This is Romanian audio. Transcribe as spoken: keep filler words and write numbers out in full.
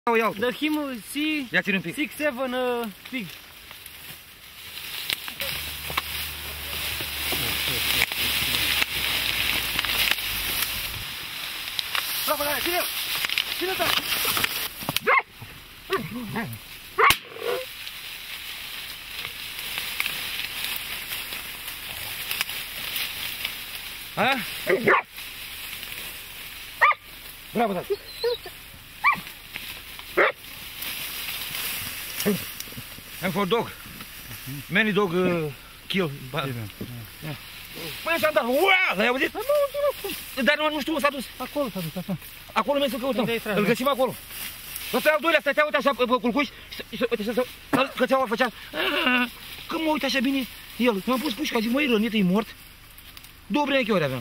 O iau. The him C Ia ține un pic. six seven uh, pig. Bravo, dai, ține-l! Ține-l! Ha? Bravo, dai! I'm for dog. Many dog uh, kill. Păi așa, da, ua! L-ai auzit? Dar nu, nu știu, s-a dus. Acolo s-a dus, așa. Acolo merg să căutăm. Îl găsim acolo. Ăsta e al doilea, stătea, uite așa, pe culcuș. Uite, să, cățeaua făcea. Când mă uit așa bine, el, m-am pus pușca, zic, măi, rănit, e mort. Două brenecheori aveam.